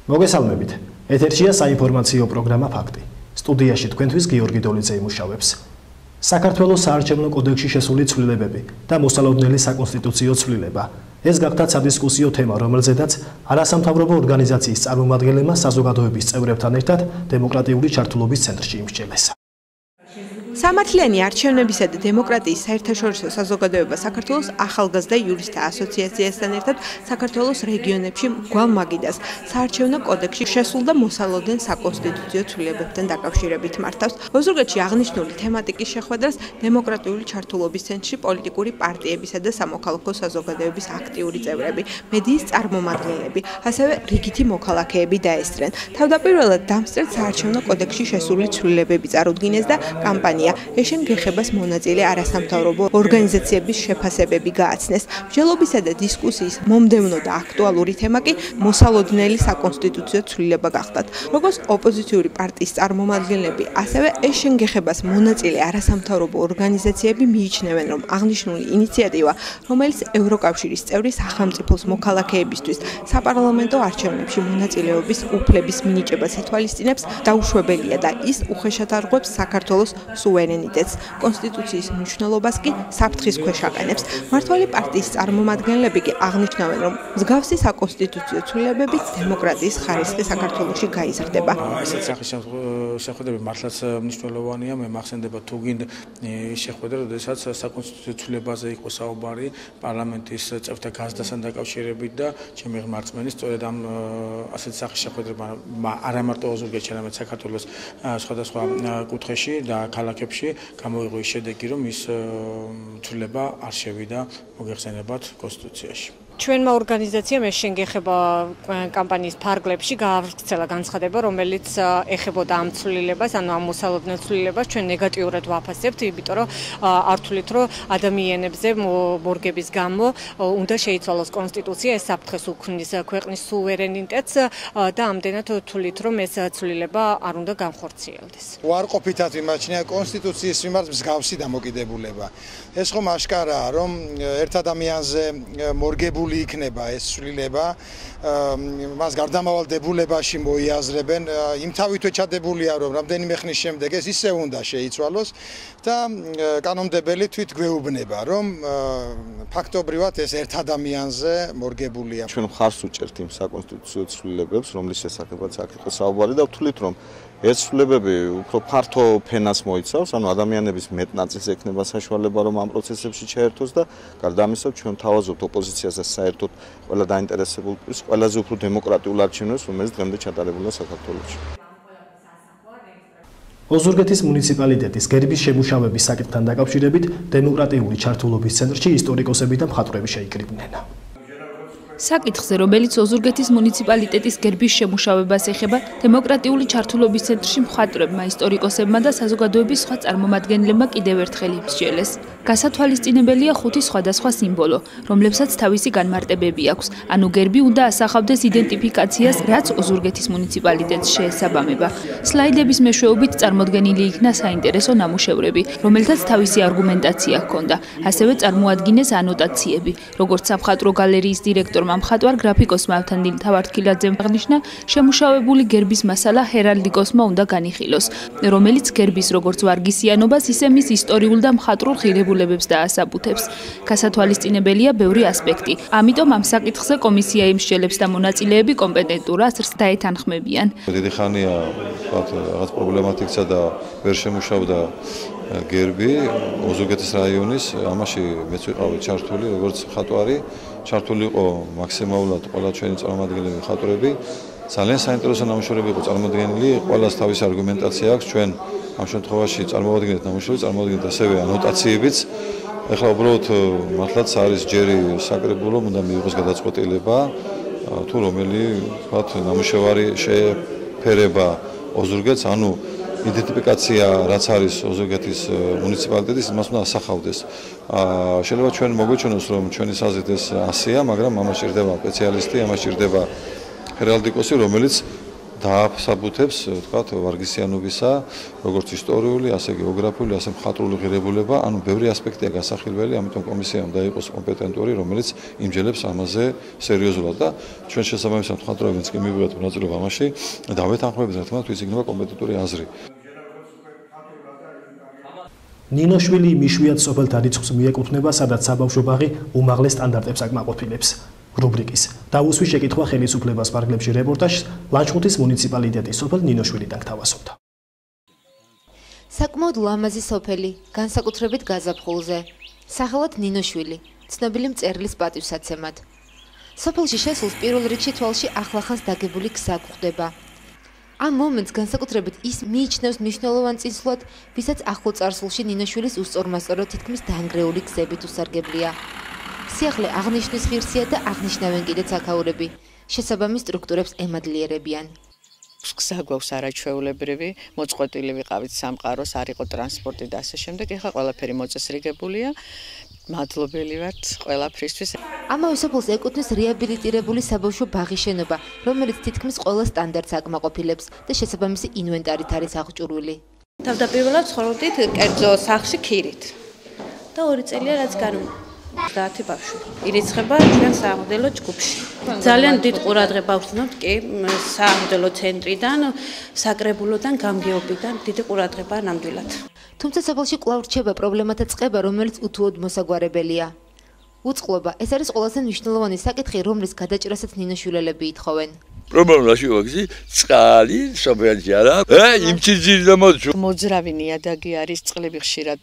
მოგესალმებით. ეთერშია საინფორმაციო პროგრამა ფაქტი. სტუდიაში თქვენთვის გიორგი დოლიძე იმუშავებს. საქართველოს საარჩევნო კოდექსში შესული ცვლილებები და მოსალოდნელი საკონსტიტუციო ცვლილება. ეს გახდა სადისკუსიო თემა, რომელზედაც არასამთავრობო ორგანიზაციის წარმომადგენლებმა საზოგადოების წევრებთან ერთად დემოკრატიული ჩართულობის ცენტრში იმსჯელეს. სამართლიანი არჩევნებისა და დემოკრატიის საერთაშორისო საზოგადოება საქართველოს ახალგაზრდა იურისტთა ასოციაციასთან ერთად საქართველოს რეგიონებში მგვალ მაგიდას საარჩევნო კოდექსში შესულ და მოსალოდნელ საკონსტიტუციო ცვლილებებთან დაკავშირებით მართავს. ოზურგეთში აღნიშნული თემატიკის შეხვედრას დემოკრატიული ჩართულობის ცენტრში პოლიტიკური პარტიებისა და სამოქალაქო საზოგადოების აქტიური წევრები, მედიის წარმომადგენლები, ასევე რიგითი მოქალაქეები დაესწრნენ. თავდაპირველად დამსწრედ საარჩევნო კოდექსში შესული ცვლილებები წარუდგინეს და კამპანია ეშენ გეხებას მონაწილე არასამთავრობო ორგანიზაციების შეფასებები გააცნეს. მსჯელობისა და დისკუსიის მომდევნო და აქტუალური თემა კი მოსალოდნელი საკონსტიტუციო ცვლილება გახდათ. როგორც ოპოზიციური პარტიის წარმომადგენლები, ასევე ეშენ გეხებას მონაწილე არასამთავრობო ორგანიზაციები მიიჩნევენ, რომ აღნიშნული ინიციატივა, რომელიც ევროკავშირის წევრი სახელმწიფოს მოქალაქეებისთვის საპარლამენტო არჩევნებში მონაწილეობის უფლების მინიჭებას ითვალისწინებს, დაუშვებელია და ის უხეშად არღვევს საქართველოს სუვერენიტეტს, კონსტიტუციის მნიშვნელობას კი საფრთხის ქვეშ აყენებს. მმართველი პარტიის წარმომადგენლები კი აღნიშნავენ, რომ მსგავსი საკონსტიტუციო ცვლილებებით დემოკრატიის ხარისხი საქართველოში გაიზრდება. ესეთ სახის შეხვედრები მართლაც მნიშვნელოვანია. მე მახსენდება თუ გინდა შეხვედრა, როდესაც საკონსტიტუციო ცვლილებაზე იყო საუბარი პარლამენტის წევრთა გაზრდასთან დაკავშირებით და ჩემი ღმერთმენი სწორედ ამ ასეთ სახის შეხვედრებმა არა მარტო ოზურგეთში, არამედ საქართველოს სხვადასხვა კუთხეში და ქალაქებში გამოიღო ის შედეგი, რომ ის ცვლილება არ შევიდა მოგეხსენებათ კონსტიტუციაში. ჩვენმა ორგანიზაციამ ეშენ გეხება კამპანიის ფარგლებში გაავრცელა განცხადება, რომელიც ეხებოდა ამ ცვლილებას, ანუ ამ მოსალოდნელ ცვლილებას. ჩვენ ნეგატიურად ვაფასებთ, იმიტომ რომ არ თვლით, რომ ადამიანებზე მორგების გამო უნდა შეიცვალოს კონსტიტუცია, ეს საფრთხეს უქმნის ქვეყნის სუვერენიტეტს და ამდენად თვლით, რომ ეს ცვლილება არ უნდა განხორციელდეს. უარყოფითად ვიმაჩნია კონსტიტუციის მიმართ მსგავსი დამოკიდებულება. ეს ხომ აშკარაა, რომ ერთ ადამიანზე მორგებული იქნება ეს ცვლილება, მას გარდამავალ დებულებაში მოიაზრებენ, იმ თავით ვეჩადებულია, რომ რამდენიმე ხნის შემდეგ ეს ისე უნდა შეიცვალოს და კანონმდებელი თვით გვეუბნება, რომ ფაქტობრივად ეს ერთ ადამიანზე მორგებულია. ჩვენ მხარს უჭერთ იმ საკონსტიტუციო ცვლილებებს, რომლის შესახებაც აქ იყო საუბარი და ვთვლით, რომ ეს ცვლილებები უფრო ფართო ფენას მოიცავს, ანუ ადამიანების მეტ ნაწილს ექნება საშუალება, რომ ამ პროცესებში ჩაერთოს და გარდა ამისა ჩვენ თავაზობთ ოპოზიციას და საერთოდ ყველა დაინტერესებულ პირს ყველაზე უფრო დემოკრატიულ არჩევნებს, რომელიც დღემდე ჩატარებულია საქართველოში. ოზურგეთის მუნიციპალიტეტის გერბის შემუშავების საკითხთან დაკავშირებით დემოკრატიული ჩართულობის ცენტრში ისტორიკოსები და მხატვრები შეიკრიბნენ. საკითხზე, რომელიც ოზურგეთის მუნიციპალიტეტის გერბის შემუშავებას ეხება, დემოკრატიული ჩართულობის ცენტრში მხატვრებმა, ისტორიკოსებმა და საზოგადოების სხვა წარმომადგენლებმა კიდევ ერთხელ იმსჯელეს. გასათვალისწინებელია 5 სხვადასხვა სიმბოლო, რომლებსაც თავისი განმარტებები აქვს. ანუ გერბი უნდა ასახავდეს იდენტიფიკაციას, რაც ოზურგეთის მუნიციპალიტეტს შეესაბამება. სლაიდების მეშვეობით წარმოდგენილი იქნა საინტერესო ნამუშევრები, რომელთაც თავისი არგუმენტაცია ჰქონდა. ასევე წარმოადგინეს ანოტაციები, როგორც სამხატვრო გალერეის დირექტორ მხატვარ გრაფიკოსმა ავთანდილ თავართქილაძემ აღნიშნა, შემუშავებული გერბის მასალა ჰერალდიკოსმა უნდა განიხილოს, რომელიც გერბის როგორც ვარგისიანობას, ისე მის ისტორიულ და მხატვრულ ღირებულებებს დაასაბუთებს. გასათვალისწინებელია ბევრი ასპექტი. ამიტომ ამ საკითხზე კომისია იმსჯელებს და მონაწილეები კომპეტენტურას დაეთანხმებიან. დიდი ხანია რაღაც პრობლემატიკსა და ვერ შემუშავდა გერბი ოზურგეთის რაიონის, ამაში მეც ვიყავი ჩართული როგორც მხატვარი. ჩართული იყო მაქსიმალურად ყველა ჩვენი წარმომადგენლები მხატვრები. ძალიან საინტერესო ნამუშევრები იყო წარმოდგენილი, ყველას თავისი არგუმენტაცია აქვს. ჩვენ ამ შემთხვევაში წარმოვადგინეთ ნამუშევრებს, წარმოვადგინეთ ასევე ანოტაციებიც. ეხლა უბრალოდ მართლაც არის ჯერი საკრებულო, უნდა მიიღოს გადაწყვეტილება, თუ რომელი ვთქვათ ნამუშევარი შეეფერება ოზურგეთს, ანუ იდენტიფიკაცია რაც არის ოზურგეთის მუნიციპალიტეტის, მას უნდა ასახავდეს. შეიძლება ჩვენ მოგვეჩვენოს, რომ ჩვენი საზრით ეს 100-ია, მაგრამ ამას ჭირდება სპეციალისტი, ამას ჭირდება ჰერალდიკოსი, რომელიც დააფსაბუთებს, ვთქვათ, ვარგისიანობისა, როგორც ისტორიული, ასე გეოგრაფიული, ასე მხატვრული ღირებულება, ანუ ბევრი ასპექტია გასახილველი, ამიტომ კომისიამ დაიყოს კომპეტენტური, რომელიც იმჯელებს ამაზე სერიოზულად და ჩვენ შესაბამისად მხატვრებიც კი მივიღეთ მონაწილეობა ამაში, დავეთანხმებით, რა თქმა უნდა, ის იქნება კომპეტენტური აზრი. ნინოშვილი მიშვიათ სოფელთა რიცხვს მიეკუთვნება, სადაც საბავშვო ბაღი უმაღლეს სტანდარტებს აკმაყოფილებს. რუბრიკის დაუსვი შეკითხვა ხელისუფლებას ფარგლებში რეპორტაჟს ლანჩხუთის მუნიციპალიტეტის სოფელ ნინოშვილიდან გთავაზობთ. საკმაოდ ლამაზი სოფელი, განსაკუთრებით გაზაფხულზე. სახელად ნინოშვილი, ცნობილი მწერლის პატივსაცემად. სოფელში შესულს პირველ რიგში თვალში ახლახანს დაგებული გზა გვხვდება. ამ მომენტს განსაკუთრებით ის მიიჩნევს მნიშვნელოვან წინსვლად, ვისაც ახლო წარსულში ნინოშვილის უსწორმასწორო თითქმის დაანგრეული გზებით უსარგებლია. სიახლე აღნიშნის ღირსია და აღნიშნავენ კიდეც აქაურები. შესაბამის სტრუქტურებს ემადლიერებიან. გზა გვაქვს არაჩვეულებრივი, მოწყვეტილი ვიყავით სამყაროს, არ იყო ტრანსპორტი და ასე შემდეგ. ეხლა ყველაფერი მოწესრიგებულია. მადლობელი ვართ ყველაფრისთვის. ამავე სოფელს ეკუთვნის რეაბილიტირებული საბავშვო ბაღის შენობა, რომელიც თითქმის ყველა სტანდარტს აკმაყოფილებს და შესაბამისი ინვენტარით არის აღჭურვილი. თავდაპირველად ცხოვრობდით კერძო სახლში ქირით და 2 წელია რაც განვიდა. 10 ბავშვი ირიცხება ჩვენ საამოდელო ჯგუფში. ძალიან დიდ ყურადღება ვქნობთ კი საამოდელო ცენტრიდან, საკრებულოდან, გამგეობიდან დიდი ყურადღება ნამდვილად. თუმცა სოფელში კვლავ რჩება პრობლემათა წყება, რომელიც უთუოდ მოსაგვარებელია. უწყლობა ეს არის ყველაზე მნიშვნელოვანი საკითხი, რომლის გადაჭრასაც ნინოშვილელები ითხოვენ. პრობლემაში ვაგზი წყალი სოფელში არა იმჩიძი და მოძრავი ნიადაგი არის, წყლები ხშირად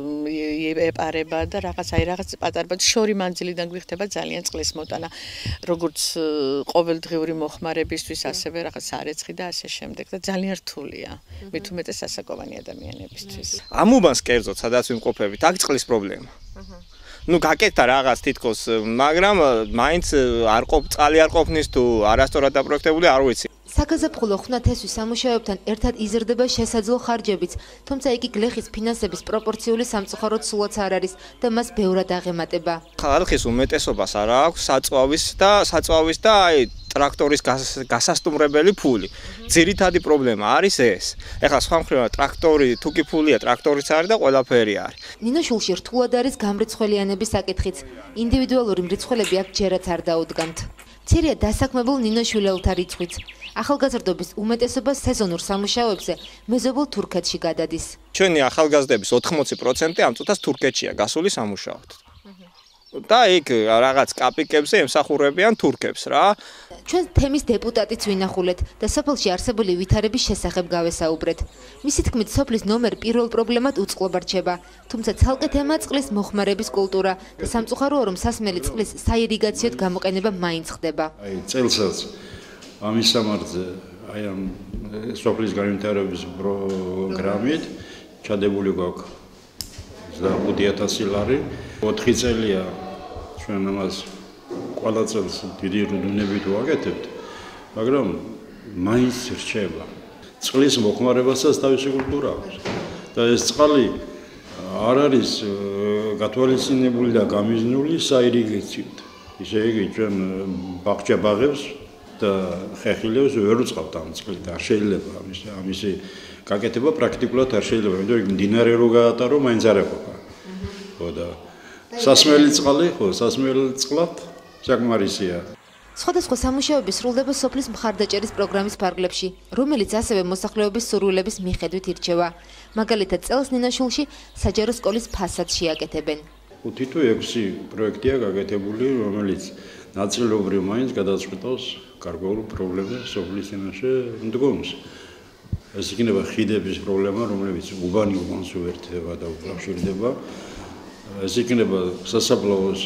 ეპარება და რაღაც პატარბად შორი მანძილიდან გვიხდება ძალიან წყლის მოტანა, როგორც ყოველდღიური მოხმარებისთვის, ასევე რაღაც სარეცხი და ასე შემდეგ და ძალიან რთულია, მით უმეტეს ასაკოვანი ადამიანებისთვის. ამ უბანს კერძოდ, სადაც ვიმყოფებით, აქ წყლის პრობლემა. გაკეთდა რაღაც თითქოს, მაგრამ მაინც წყალი არ ყოფნის თუ არასწორად დაპროექტებული, არ ვიცი. საგაზაფხულო ხვნათესვის სამუშაოებთან ერთად იზრდება შესაძლო ხარჯებიც, თუმცა იგი გლეხის ფინანსების პროპორციული სამწუხაროდ სულაც არ არის და მას ბევრად აღემატება. ხალხის უმეტესობას არ აქვს საწვავის და ტრაქტორის გასასტუმრებელი ფული. ძირითადი პრობლემა არის ეს. ეხლა სხვა მხრივ ტრაქტორი თუ კი ფულია, ტრაქტორიც არის და ყველაფერი არის. ნინოშვილში რთულად არის გამრიცხველიანების საკითხიც. ინდივიდუალური მრიცხველები აქ ჯერაც არ დაუდგამთ. მცირეა დასაქმებულ ნინოშვილელთა რიცხვიც. ახალგაზრდობის უმეტესობა სეზონურ სამუშაოებზე მეზობელ თურქეთში გადადის. ჩვენი ახალგაზრდების 80% ამ წუთას თურქეთშია გასული სამუშაოდ. და იქ რაღაც კაპიკებზე ემსახურებიან თურქებს რა. ჩვენ თემის დეპუტატიც ვინახულეთ და სოფელში არსებული ვითარების შესახებ გავესაუბრეთ. მისი თქმით, სოფლის ნომერ პირველ პრობლემად უწყლობა რჩება, თუმცა ცალკე თემა წყლის მოხმარების კულტურა და სამწუხაროა, რომ სასმელი წყლის საირიგაციოდ გამოყენება მაინც ხდება. წელსაც ამის სამართზე ამ სოფლის განვითარების პროგრამით ჩადებული გვაქვს 25,000 ლარი. 4 წელია ჩვენ ამას ყველა წელს დიდი რუდუნებით ვაკეთებთ, მაგრამ მაინც რჩება. წყლის მოხმარებასაც თავისი კულტურა აქვს. და ეს წყალი არ არის გათვალისწინებული და გამიზნული საირიგაციოდ. ისე იგი ჩვენ ბაღებს და ხეხილებს ვერ უწყავთ ამ წყლით. არ შეიძლება ამისი გაკეთება პრაქტიკულად არ შეიძლება, იმიტომ რომ მდინარე რო გაატარო, მაინც არ ეყოფა. და სასმელი წყალი, სასმელ წყლად საკმარისია. სხვადასხვა სამუშაოები სრულდება სოფლის მხარდაჭერის პროგრამის ფარგლებში, რომელიც ასევე მოსახლეობის სურვილების მიხედვით ირჩევა. მაგალითად, წელს ნინოშვილში საჯარო სკოლის ფასადს შეაკეთებენ. 5 თუ 6 პროექტია გაკეთებული, რომელიც ნაწილობრივ მაინც გადაწყვეტავს გარკვეულ პრობლემას სოფლის ენაში მდგომს. ეს იქნება ხიდების პრობლემა, რომელიც უბანს უერთდება და უკავშირდება. ეს იქნება სასაფლაოს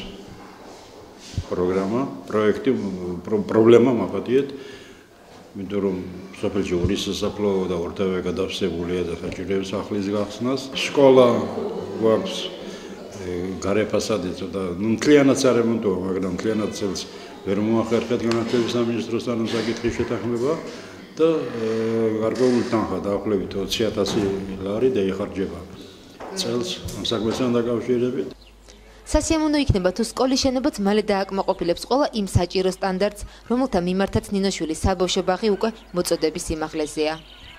პროექტი, პრობლემა მახატიეთ, იმიტომ რომ სოფელში ორი სასაფლაო და ორთავე გადავსებულია და საჭიროებს ახლის გახსნას. სკოლა გვაქვს გარე ფასადი და მთლიანად არემონტოა, მაგრამ მთლიანად წელს ვერ მოახერხეთ განათლების სამინისტროსთან საკითხის შეთანხმება და გარკვეული თანხა დაახლოებით 20,000 ლარი დაიხარჯება წელს ამ საქმესთან დაკავშირებით. სასიამოვნო იქნება თუ სკოლის შენობაც მალე დააკმაყოფილებს ყველა იმ საჭირო სტანდარტს, რომელთა მიმართაც ნინოშვილის საბავშვო ბაღი უკვე მოწოდების სიმაღლეზეა.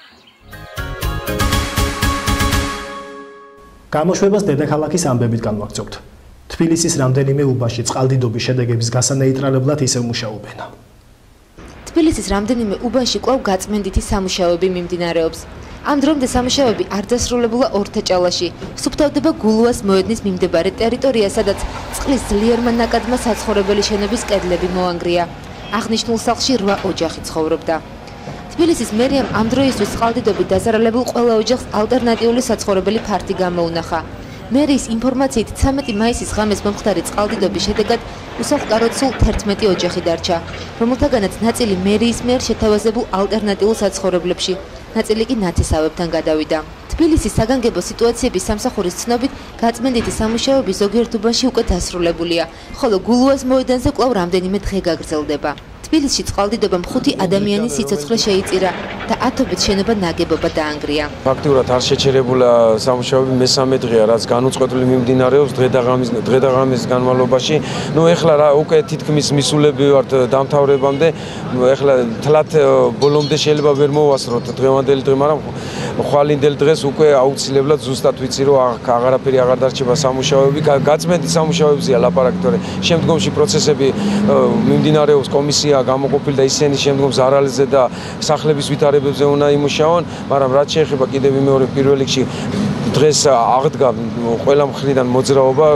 გამოშვებას დედაქალაქის ამბებით განვაგრძობთ. თბილისის რამდენიმე უბანში წყალდიდობის შედეგების გასანეიტრალებლად ისევ მუშაობენ. თბილისის რამდენიმე უბანში კვლავ გაწმენდითი სამუშაოები მიმდინარეობს. ამ დრომდე სამუშაოები არ დასრულებულა ორთაჭალაში. სუფთავდება გულუას მოედნის მიმდებარე ტერიტორია, სადაც წყლის ძლიერმა ნაკადმა საცხოვრებელი შენობის კედლები მოანგრია. აღნიშნულ სახლში 8 ოჯახი ცხოვრობდა. თბილისის მერიამ ამ დროისთვის წყალდიდობით დაზარალებულ ყველა ოჯახს ალტერნატიული საცხოვრებელი ფართი გამოუნახა. მერიის ინფორმაციით 13 მაისის ღამეს მომხდარი წყალდიდობის შედეგად უსახლკაროდ სულ 11 ოჯახი დარჩა, რომელთაგანაც ნაწილი მერიის მიერ შეთავაზებულ ალტერნატიულ საცხოვრებლებში, ნაწილი კი ნათესავებთან გადავიდა. თბილისის საგანგებო სიტუაციების სამსახურის ცნობით, გაწმენდითი სამუშაოები ზოგიერთ უბანში უკვე დასრულებულია, ხოლო გულუას მოედანზე კვლავ რამდენიმე დღე გაგრძელდება. თბილისში წყალდიდობამ 5 ადამიანის სიცოცხლე შეიწირა და 10-ობით შენობა ნაგებობა დაანგრია. ფაქტიურად არ შეჩერებულა სამუშაოები მესამე დღეა, რაც განუწყვეტლივ მიმდინარეობს დღე-ღამის განმავლობაში. ეხლა რა უკვე თითქმის მისულები ვართ დამთავრებამდე, ეხლა თლათ ბოლომდე შეიძლება ვერ მოვასწროთ დღევანდელი დღე, მაგრამ ხვალინდელ დღეს უკვე აუცილებლად ზუსტად ვიცი, რომ აღარაფერი აღარ დარჩება სამუშაოები, გაწმენდით სამუშაოებზეა ლაპარაკი, თორე შემდგომში პროცესები მიმდინარეობს კომისია გამოყოფილდა ისინი შემდგომ ზარალზე და სახლების ვითარებებზე უნდა იმუშაონ, მაგრამ რაც შეეხება კიდევ მეორე პირველ რიგში დღეს აღდგა ყველა მხრიდან მოძრაობა.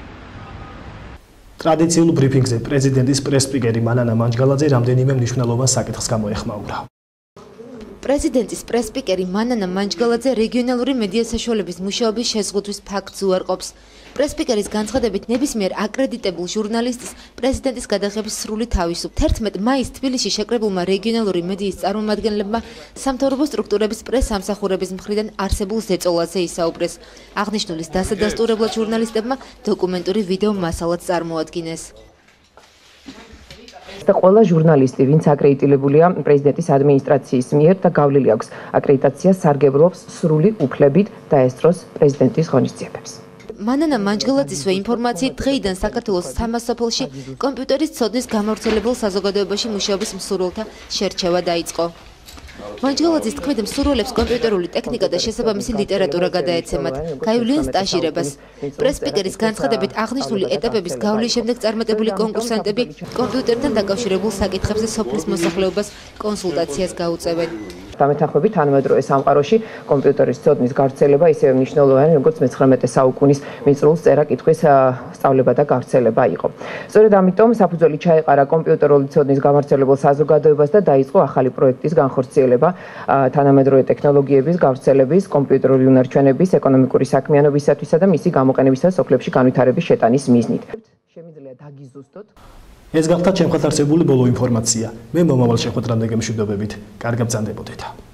ტრადიციულ ბრიფინგზე პრეზიდენტის პრესსპიკერი მანანა მანჯგალაძე რამდენიმე მნიშვნელოვან საკითხს გამოეხმაურა. პრეზიდენტის პრესსპიკერი მანანა მანჯგალაძე რეგიონალური მედია საშუალების მუშაობის შეზღუდვის ფაქტს უარყოფს. პრესსპიკერის განცხადებით ნებისმიერ აკრედიტებულ ჟურნალისტს პრეზიდენტის გადაღების სრული თავისუფლება. 11 მაისს თბილისში შეკრებულმა რეგიონალური მედიის წარმომადგენლებმა სამთავრობო სტრუქტურების პრეს-სამსახურების მხრიდან არსებულ ზეწოლაზე ისაუბრეს. აღნიშნულის დასადასტურებლად ჟურნალისტებმა დოკუმენტური ვიდეო მასალაც წარმოადგინეს. და ყველა ჟურნალისტი, ვინც აკრედიტებულია პრეზიდენტის ადმინისტრაციის მიერ და გავლილი აქვს აკრედიტაციას, სარგებლობს სრული უფლებით დაესწროს პრეზიდენტის ღონისძიებებს. მანანა მანჯგალაძისვე ინფორმაციით დღეიდან საქართველოს თამარ სოფელში კომპიუტერის ცოდნის გამავრცელებელ საზოგადოებაში მუშაობის მსურველთა შერჩევა დაიწყო. მანჯგალაძის თქმით, მსურველებს კომპიუტერული ტექნიკა და შესაბამისი ლიტერატურა გადაეცემათ, გაივლიან სტაჟირებას. პრესსპიკერის განცხადებით აღნიშნული ეტაპების გავლის შემდეგ წარმატებული კონკურსანტები კომპიუტერთან დაკავშირებულ საკითხებზე სოფლის მოსახლეობას კონსულტაციას გაუწევენ. დამეთანხმებით თანამედროვე სამყაროში კომპიუტერის ცოდნის გავრცელება ისევე მნიშვნელოვანი, როგორც მე-19 საუკუნის მიწრულ წერა-კითხვის სწავლება და გავრცელება იყო. სწორედ ამიტომ საფუძველი ჩაეყარა კომპიუტერული ცოდნის გამავრცელებელ საზოგადოებას და დაიწყო ახალი პროექტის განხორციელება თანამედროვე ტექნოლოგიების გავრცელების, კომპიუტერული უნარჩვენების, ეკონომიკური საქმიანობისათვისა და მისი გამოყენებისას სოფლებში განვითარების შეტანის მიზნით. შემიძლია დაგიზუსტოთ. ეს გახდა ჩემთან არსებული ბოლო ინფორმაცია. მე მომავალ შეხვედრამდე გემშვიდობებით. კარგად ბრძანდებოდეთ.